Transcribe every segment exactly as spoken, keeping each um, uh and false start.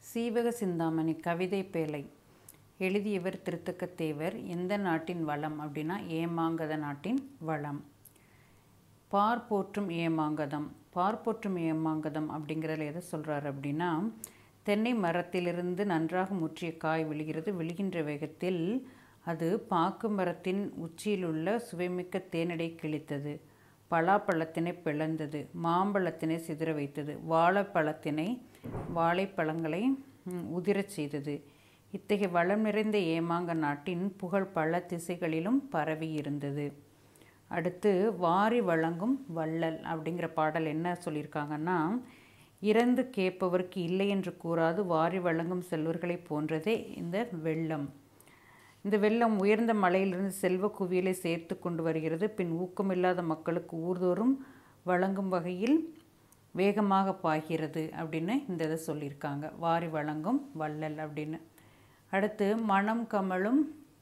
சீவக சிந்தாமணி கவிதை பேழை எழுதியவர் திருத்தக்கத்தேவர். எந்த நாட்டின் வளம் அப்படின்னா ஏமாங்கத நாட்டின் வளம். பார் போற்றும் ஏமாங்கதம். பார் போற்றும் ஏமாங்கதம் அப்படிங்கிறதுல எதை சொல்கிறார் அப்படின்னா, தென்னை மரத்திலிருந்து நன்றாக முற்றிய காய் விழுகிறது. விழுகின்ற வேகத்தில் அது பாக்கு மரத்தின் உச்சியிலுள்ள சுவைமிக்க தேனடை கிழித்தது. பலாப்பழத்தினை பிளந்தது. மாம்பழத்தினை சிதற வைத்தது. வாழைப்பழத்தினை வாழைப்பழங்களை உதிரச் செய்தது. இத்தகைய வளம் நிறைந்த ஏமாங்க நாட்டின் புகழ் பல திசைகளிலும் பரவி இருந்தது. அடுத்து வாரி வழங்கும் வள்ளல் அப்படிங்கிற பாடல் என்ன சொல்லியிருக்காங்கன்னா, இறந்து கேட்பவருக்கு இல்லை என்று கூறாது வாரி வழங்கும் செல்வர்களை போன்றதே இந்த வெள்ளம். இந்த வெள்ளம் உயர்ந்த மலையிலிருந்து செல்வ குவியலை சேர்த்து கொண்டு வருகிறது. பின் ஊக்கமில்லாத மக்களுக்கு ஊர்தோறும் வழங்கும் வகையில் வேகமாக பாய்கிறது அப்படின்னு இந்த இதை சொல்லியிருக்காங்க. வாரி வழங்கும் வள்ளல் அப்படின்னு. அடுத்து மனம் கமழும்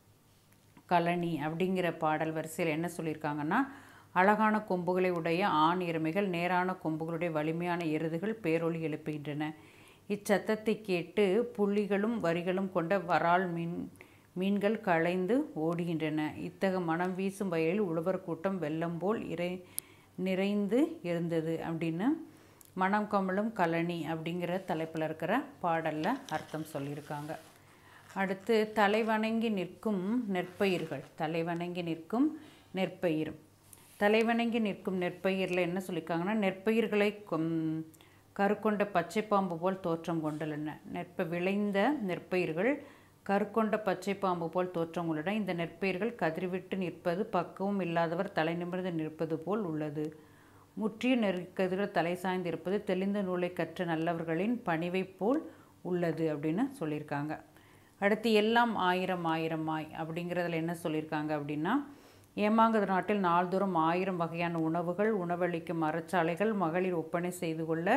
கழனி அப்படிங்கிற பாடல் வரிசையில் என்ன சொல்லியிருக்காங்கன்னா, அழகான கொம்புகளை உடைய ஆண் எருமைகள் நேரான கொம்புகளுடைய வலிமையான எருதுகள் பேரொலி எழுப்புகின்றன. இச்சத்தத்தை கேட்டு புள்ளிகளும் வரிகளும் கொண்ட வரால் மீன் மீன்கள் களைந்து ஓடுகின்றன. இத்தகைய மனம் வீசும் வயலில் உழவர் கூட்டம் வெள்ளம் போல் இறை நிறைந்து இருந்தது அப்படின்னு மனம் கமழும் கழனி அப்படிங்கிற தலைப்பில் இருக்கிற பாடலில் அர்த்தம் சொல்லியிருக்காங்க. அடுத்து தலைவணங்கி நிற்கும் நெற்பயிர்கள். தலைவணங்கி நிற்கும் நெற்பயிர். தலைவணங்கி நிற்கும் நெற்பயிரில் என்ன சொல்லியிருக்காங்கன்னா, நெற்பயிர்களை கருக்கொண்ட பச்சை பாம்பு போல் தோற்றம் கொண்டுள்ளன. நெற்ப விளைந்த நெற்பயிர்கள் கருக்கொண்ட பச்சை பாம்பு போல் தோற்றம் உள்ளன. இந்த நெற்பயிர்கள் கதிர்விட்டு நிற்பது பக்குவம் இல்லாதவர் தலை நிமிர்ந்து நிற்பது போல் உள்ளது. முற்றிய நெற்கதிர்கள் தலை சாய்ந்து இருப்பது தெளிந்த நூலை கற்ற நல்லவர்களின் பணிவை போல் உள்ளது அப்படின்னு சொல்லியிருக்காங்க. அடுத்து எல்லாம் ஆயிரம் ஆயிரமாய் அப்படிங்கிறதுல என்ன சொல்லியிருக்காங்க அப்படின்னா, ஏமாங்கத நாட்டில் நாள்தோறும் ஆயிரம் வகையான உணவுகள் உணவளிக்கும் மரச்சாலைகள், மகளிர் ஒப்பனை செய்து கொள்ள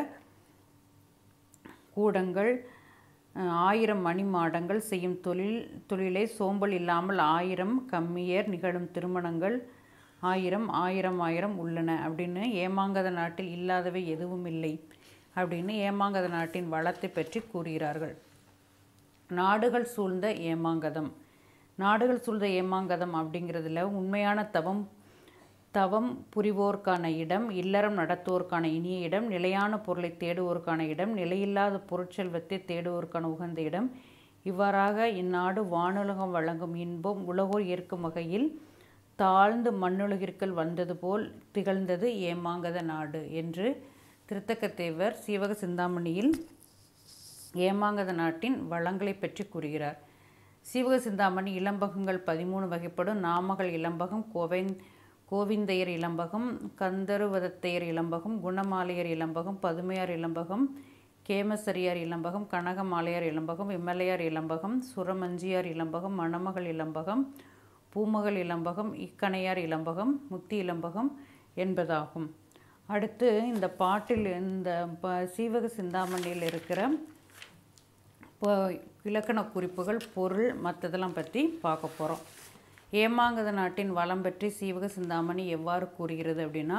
கூடங்கள், ஆயிரம் மணி மாடங்கள் செய்யும் தொழில் தொழிலை சோம்பல் இல்லாமல் ஆயிரம் கம்மியர் நிகழும் திருமணங்கள் ஆயிரம் ஆயிரம் ஆயிரம் உள்ளன அப்படின்னு ஏமாங்கத நாட்டில் இல்லாதவை எதுவும் இல்லை அப்படின்னு ஏமாங்கத நாட்டின் வளத்தை பற்றி கூறுகிறார்கள். நாடுகள் சூழ்ந்த ஏமாங்கதம். நாடுகள் சூழ்ந்த ஏமாங்கதம் அப்படிங்கிறதுல உண்மையான தவம் தவம் புரிவோர்க்கான இடம், இல்லறம் நடத்துவோர்க்கான இனிய இடம், நிலையான பொருளை தேடுவோருக்கான இடம், நிலையில்லாத பொருட்செல்வத்தை தேடுவோருக்கான உகந்த இடம். இவ்வாறாக இந்நாடு வானுலகம் வழங்கும் இன்பம் உலகோர் ஏற்கும் வகையில் தாழ்ந்து மண்ணுலகிற்குள் வந்தது போல் திகழ்ந்தது ஏமாங்கத நாடு என்று திருத்தக்கத்தேவர் சீவக சிந்தாமணியில் ஏமாங்கத நாட்டின் வளங்களை பற்றி கூறுகிறார். சீவக சிந்தாமணி இளம்பகங்கள் பதிமூணு வகைப்படும். நாமகள் இளம்பகம், கோவை கோவிந்தையர் இளம்பகம், கந்தருவதத்தையர் இளம்பகம், குணமாலையர் இளம்பகம், பதுமையார் இளம்பகம், கேமசரியார் இளம்பகம், கனகமாலையார் இளம்பகம், விமலையார் இளம்பகம், சுரமஞ்சியார் இளம்பகம், மணமகள் இளம்பகம், பூமகள் இளம்பகம், இக்கணையார் இளம்பகம், முத்தி இளம்பகம் என்பதாகும். அடுத்து இந்த பாட்டில் இந்த ப சீவக சிந்தாமணியில் இருக்கிற இப்போ இலக்கண குறிப்புகள், பொருள் மற்றதெல்லாம் பற்றி பார்க்க போகிறோம். ஏமாங்கத நாட்டின் வளம் பற்றி சீவக சிந்தாமணி எவ்வாறு கூறுகிறது அப்படின்னா,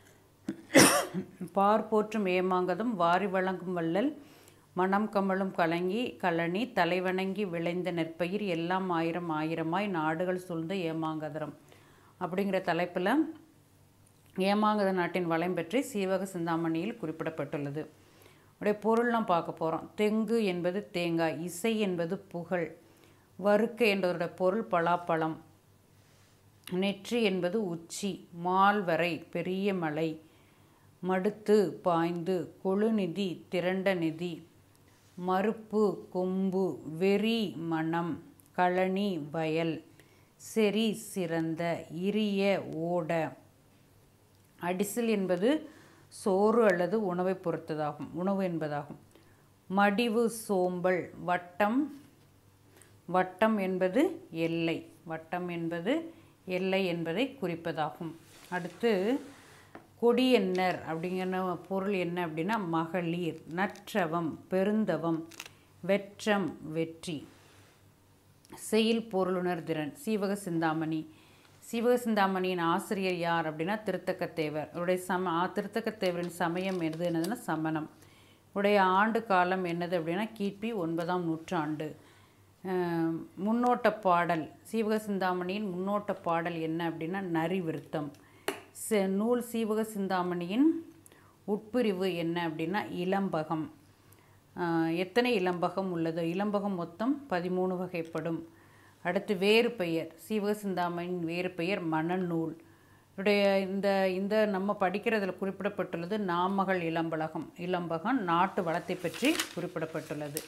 பார் போற்றும் ஏமாங்கதம், வாரி வழங்கும் வள்ளல், மனம் கமழும் கலங்கி கழனி, தலைவணங்கி விளைந்த நெற்பயிர், எல்லாம் ஆயிரம் ஆயிரமாய், நாடுகள் சூழ்ந்த ஏமாங்கதரம் அப்படிங்கிற தலைப்பில் ஏமாங்கத நாட்டின் வளம் பற்றி சீவக சிந்தாமணியில் குறிப்பிடப்பட்டுள்ளது. உடைய பொருள்லாம் பார்க்க போகிறோம். தெங்கு என்பது தேங்காய், இசை என்பது புகழ், வறுக்க என்பதோட பொருள் பலாப்பழம், நெற்றி என்பது உச்சி, மால்வரை பெரிய மலை, மடுத்து பாய்ந்து, கொழுநிதி திரண்ட நிதி, மறுப்பு கொம்பு, வெறி மனம், கழனி வயல், செறி சிறந்த, இரிய ஓட. அடிசில் என்பது சோறு அல்லது உணவை பொறுத்ததாகும் உணவு என்பதாகும். மடிவு சோம்பல், வட்டம் வட்டம் என்பது எல்லை வட்டம் என்பது எல்லை என்பதை குறிப்பதாகும். அடுத்து கொடியன்னர் அப்படிங்கிற பொருள் என்ன அப்படின்னா, மகளிர், நற்றவம், பெருந்தவம், வெற்றம் வெற்றி, செயல் பொருளுணர் திறன். சீவக சிந்தாமணி. சீவக சிந்தாமணியின் ஆசிரியர் யார் அப்படின்னா திருத்தக்கத்தேவர். அவருடைய சம திருத்தக்கத்தேவரின் சமயம் எது என்னதுன்னா சமணம். உடைய ஆண்டு காலம் என்னது அப்படின்னா கிபி ஒன்பதாம் நூற்றாண்டு. முன்னோட்ட பாடல், சீவக சிந்தாமணியின் முன்னோட்ட பாடல் என்ன அப்படின்னா நரிவிருத்தம். செ நூல் சீவக சிந்தாமணியின் உட்பிரிவு என்ன அப்படின்னா இளம்பகம். எத்தனை இளம்பகம் உள்ளது? இளம்பகம் மொத்தம் பதிமூணு வகைப்படும். அடுத்து வேறு பெயர், சீவக சிந்தாமணியின் வேறு பெயர் மணநூல். உடைய இந்த இந்த நம்ம படிக்கிறதில் குறிப்பிடப்பட்டுள்ளது நாமகள் இளம்பலகம் இளம்பகம் நாட்டு வளத்தை பற்றி குறிப்பிடப்பட்டுள்ளது.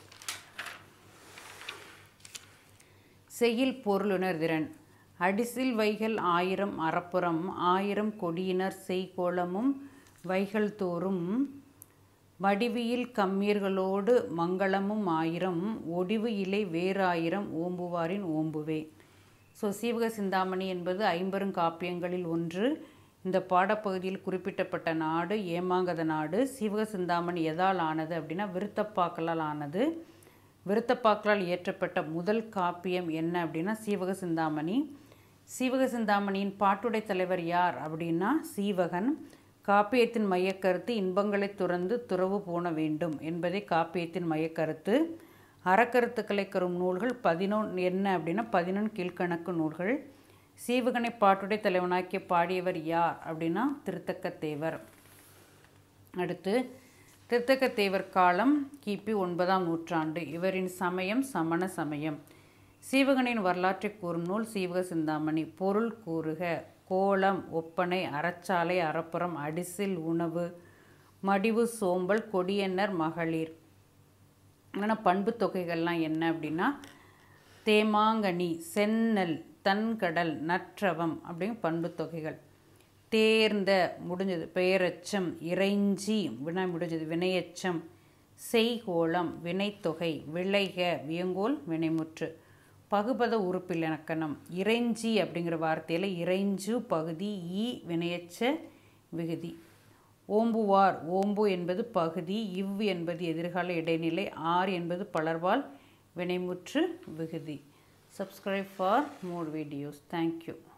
செய்யுள் பொருளுணர்திறன். அடிசில் வைகள் ஆயிரம் அறப்புறம் ஆயிரம் கொடியினர் செய்கோளமும் வைகள் தோறும் வடிவியில் கம்மீர்களோடு மங்களமும் ஆயிரம் ஒடிவு இலை வேறாயிரம் ஓம்புவாரின் ஓம்புவே. ஸோ சீவக சிந்தாமணி என்பது ஐம்பெருங்காப்பியங்களில் ஒன்று. இந்த பாடப்பகுதியில் குறிப்பிட்டப்பட்ட நாடு ஏமாங்கத நாடு. சீவக சிந்தாமணி எதால் ஆனது அப்படின்னா விருத்தப்பாக்களால் ஆனது. விருத்தப்பாக்களால் இயற்றப்பட்ட முதல் காப்பியம் என்ன அப்படின்னா சீவக சிந்தாமணி. சீவக சிந்தாமணியின் பாட்டுடை தலைவர் யார் அப்படின்னா சீவகன். காப்பியத்தின் மையக்கருத்து இன்பங்களை துறந்து துறவு போன வேண்டும் என்பதே காப்பியத்தின் மையக்கருத்து. அறக்கருத்துக்களை கரும் நூல்கள் பதினொன்று என்ன அப்படின்னா பதினொன்று கீழ்கணக்கு நூல்கள். சீவகனை பாட்டுடை தலைவனாக்கிய பாடியவர் யார் அப்படின்னா திருத்தக்கத்தேவர். அடுத்து திருத்தக்கத்தேவர் காலம் கிபி ஒன்பதாம் நூற்றாண்டு. இவரின் சமயம் சமண சமயம். சீவகனின் வரலாற்றை கூறும் நூல் சீவக சிந்தாமணி. பொருள் கூறுக. கோலம், ஒப்பனை, அறச்சாலை, அறப்புறம், அடிசில், உணவு, மடிவு, சோம்பல், கொடியன்னர், மகளிர். ஆனால் பண்பு தொகைகள்லாம் என்ன அப்படின்னா தேமாங்கனி, செந்நெல், தன்கடல், நற்றவம் அப்படிங்க பண்பு தொகைகள். தேர்ந்த முடிஞ்சது பெயரச்சம், இறைஞ்சி வினை முடிஞ்சது வினையச்சம், செய்கோளம் வினைத்தொகை, விளைக வியங்கோல் வினைமுற்று. பகுபத உறுப்பிலக்கணம். இறைஞ்சி அப்படிங்கிற வார்த்தையில் இறைஞ்சு பகுதி, ஈ வினையச்ச விகுதி. ஓம்புவார், ஓம்பு என்பது பகுதி, இவ் என்பது எதிர்கால இடைநிலை, ஆர் என்பது பலர்வால் வினைமுற்று விகுதி. Subscribe for more videos. Thank you.